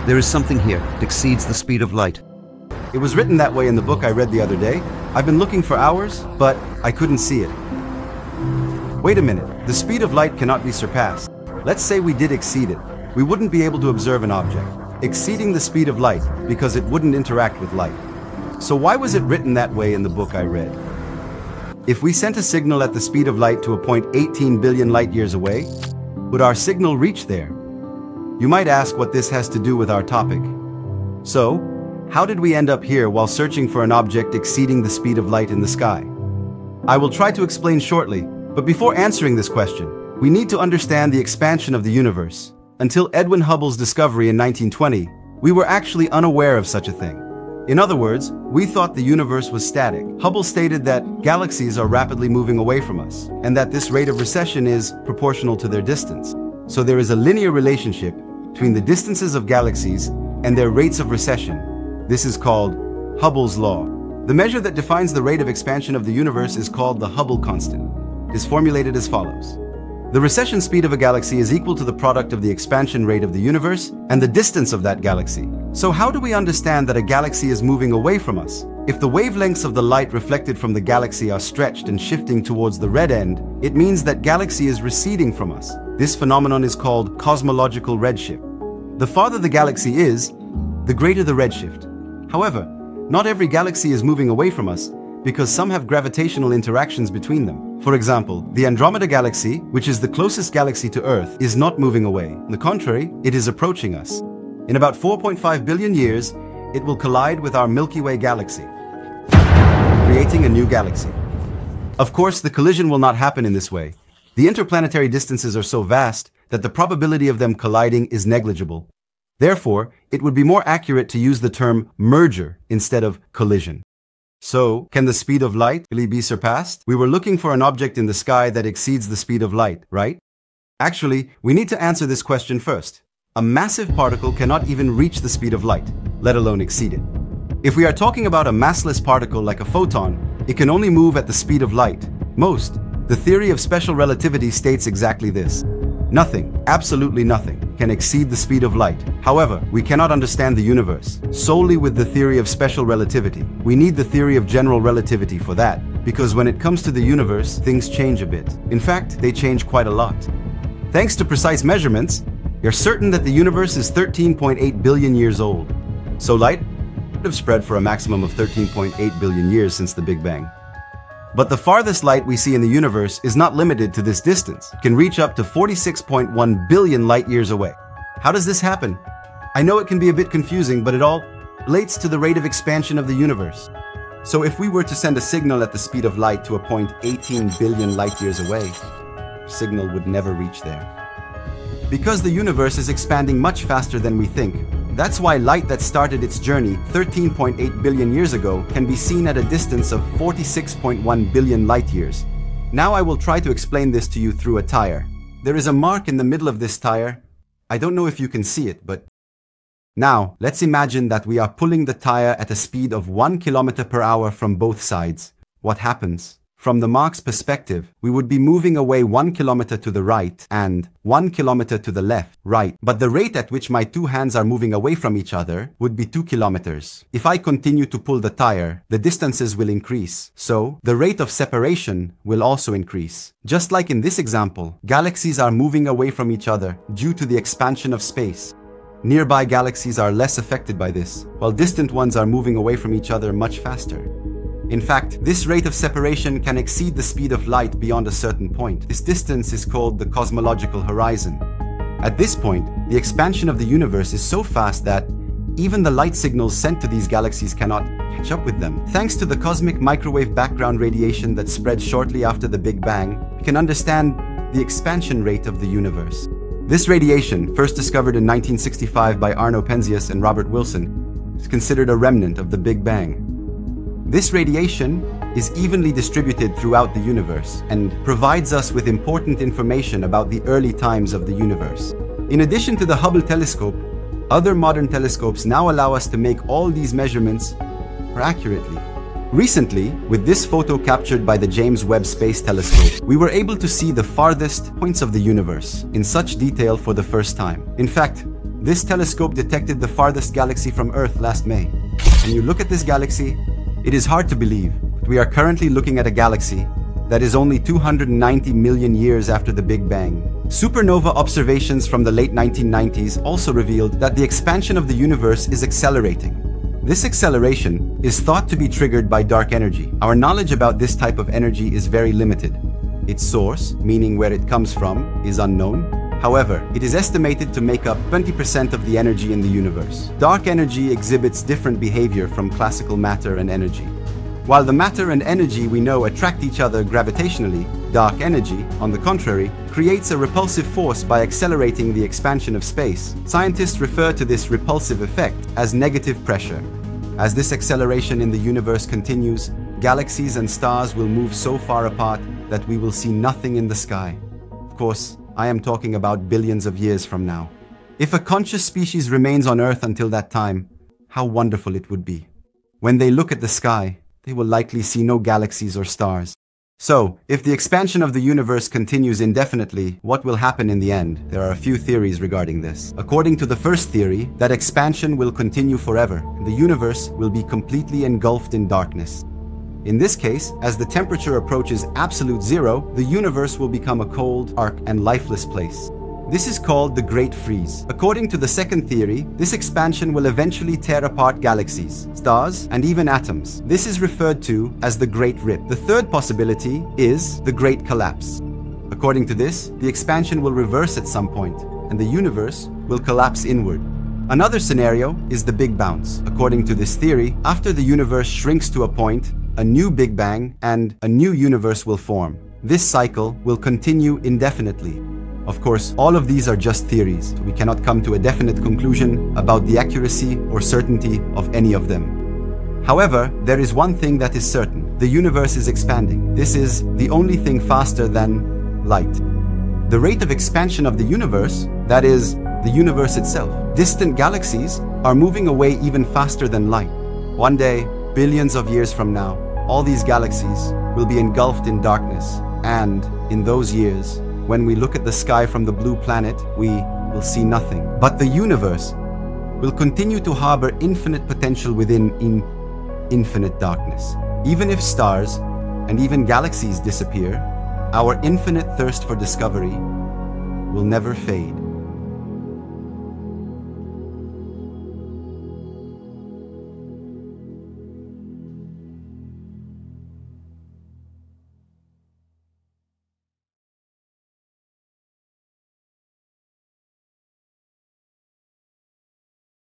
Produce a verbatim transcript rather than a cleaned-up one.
There is something here that exceeds the speed of light. It was written that way in the book I read the other day. I've been looking for hours, but I couldn't see it. Wait a minute, the speed of light cannot be surpassed. Let's say we did exceed it. We wouldn't be able to observe an object, exceeding the speed of light, because it wouldn't interact with light. So why was it written that way in the book I read? If we sent a signal at the speed of light to a point eighteen billion light years away, would our signal reach there? You might ask what this has to do with our topic. So, how did we end up here while searching for an object exceeding the speed of light in the sky? I will try to explain shortly, but before answering this question, we need to understand the expansion of the universe. Until Edwin Hubble's discovery in nineteen twenty, we were actually unaware of such a thing. In other words, we thought the universe was static. Hubble stated that galaxies are rapidly moving away from us, and that this rate of recession is proportional to their distance. So there is a linear relationship between the distances of galaxies and their rates of recession. This is called Hubble's law. The measure that defines the rate of expansion of the universe is called the Hubble constant. It is formulated as follows. The recession speed of a galaxy is equal to the product of the expansion rate of the universe and the distance of that galaxy. So how do we understand that a galaxy is moving away from us? If the wavelengths of the light reflected from the galaxy are stretched and shifting towards the red end, it means that galaxy is receding from us. This phenomenon is called cosmological redshift. The farther the galaxy is, the greater the redshift. However, not every galaxy is moving away from us because some have gravitational interactions between them. For example, the Andromeda galaxy, which is the closest galaxy to Earth, is not moving away. On the contrary, it is approaching us. In about four point five billion years, it will collide with our Milky Way galaxy, creating a new galaxy. Of course, the collision will not happen in this way. The interplanetary distances are so vast that the probability of them colliding is negligible. Therefore, it would be more accurate to use the term merger instead of collision. So, can the speed of light really be surpassed? We were looking for an object in the sky that exceeds the speed of light, right? Actually, we need to answer this question first. A massive particle cannot even reach the speed of light, let alone exceed it. If we are talking about a massless particle like a photon, it can only move at the speed of light. Most, the theory of special relativity states exactly this. Nothing, absolutely nothing, can exceed the speed of light. However, we cannot understand the universe solely with the theory of special relativity. We need the theory of general relativity for that, because when it comes to the universe, things change a bit. In fact, they change quite a lot. Thanks to precise measurements, you're certain that the universe is thirteen point eight billion years old. So light would have spread for a maximum of thirteen point eight billion years since the Big Bang. But the farthest light we see in the universe is not limited to this distance. It can reach up to forty-six point one billion light years away. How does this happen? I know it can be a bit confusing, but it all relates to the rate of expansion of the universe. So if we were to send a signal at the speed of light to a point eighteen billion light years away, the signal would never reach there. Because the universe is expanding much faster than we think, that's why light that started its journey thirteen point eight billion years ago can be seen at a distance of forty-six point one billion light years. Now I will try to explain this to you through a tire. There is a mark in the middle of this tire. I don't know if you can see it, but... Now, let's imagine that we are pulling the tire at a speed of one kilometer per hour from both sides. What happens? From the mark's perspective, we would be moving away one kilometer to the right and one kilometer to the left, right. But the rate at which my two hands are moving away from each other would be two kilometers. If I continue to pull the tire, the distances will increase. So, the rate of separation will also increase. Just like in this example, galaxies are moving away from each other due to the expansion of space. Nearby galaxies are less affected by this, while distant ones are moving away from each other much faster. In fact, this rate of separation can exceed the speed of light beyond a certain point. This distance is called the cosmological horizon. At this point, the expansion of the universe is so fast that even the light signals sent to these galaxies cannot catch up with them. Thanks to the cosmic microwave background radiation that spread shortly after the Big Bang, we can understand the expansion rate of the universe. This radiation, first discovered in nineteen sixty-five by Arno Penzias and Robert Wilson, is considered a remnant of the Big Bang. This radiation is evenly distributed throughout the universe and provides us with important information about the early times of the universe. In addition to the Hubble telescope, other modern telescopes now allow us to make all these measurements more accurately. Recently, with this photo captured by the James Webb Space Telescope, we were able to see the farthest points of the universe in such detail for the first time. In fact, This telescope detected the farthest galaxy from Earth last May. When you look at this galaxy, it is hard to believe, but we are currently looking at a galaxy that is only two hundred ninety million years after the Big Bang. Supernova observations from the late nineteen nineties also revealed that the expansion of the universe is accelerating. This acceleration is thought to be triggered by dark energy. Our knowledge about this type of energy is very limited. Its source, meaning where it comes from, is unknown. However, it is estimated to make up twenty percent of the energy in the universe. Dark energy exhibits different behavior from classical matter and energy. While the matter and energy we know attract each other gravitationally, dark energy, on the contrary, creates a repulsive force by accelerating the expansion of space. Scientists refer to this repulsive effect as negative pressure. As this acceleration in the universe continues, galaxies and stars will move so far apart that we will see nothing in the sky. Of course, I am talking about billions of years from now. If a conscious species remains on Earth until that time, how wonderful it would be. When they look at the sky, they will likely see no galaxies or stars. So, if the expansion of the universe continues indefinitely, what will happen in the end? There are a few theories regarding this. According to the first theory, that expansion will continue forever, and the universe will be completely engulfed in darkness. In this case, as the temperature approaches absolute zero, the universe will become a cold, dark, and lifeless place. This is called the Great Freeze. According to the second theory, this expansion will eventually tear apart galaxies, stars, and even atoms. This is referred to as the Great Rip. The third possibility is the Great Collapse. According to this, the expansion will reverse at some point, and the universe will collapse inward. Another scenario is the Big Bounce. According to this theory, after the universe shrinks to a point, a new Big Bang and a new universe will form. This cycle will continue indefinitely. Of course, all of these are just theories, so we cannot come to a definite conclusion about the accuracy or certainty of any of them. However, there is one thing that is certain. The universe is expanding. This is the only thing faster than light. The rate of expansion of the universe, that is, the universe itself. Distant galaxies are moving away even faster than light. One day, billions of years from now, all these galaxies will be engulfed in darkness, and in those years, when we look at the sky from the blue planet, we will see nothing. But the universe will continue to harbor infinite potential within in infinite darkness. Even if stars and even galaxies disappear, our infinite thirst for discovery will never fade.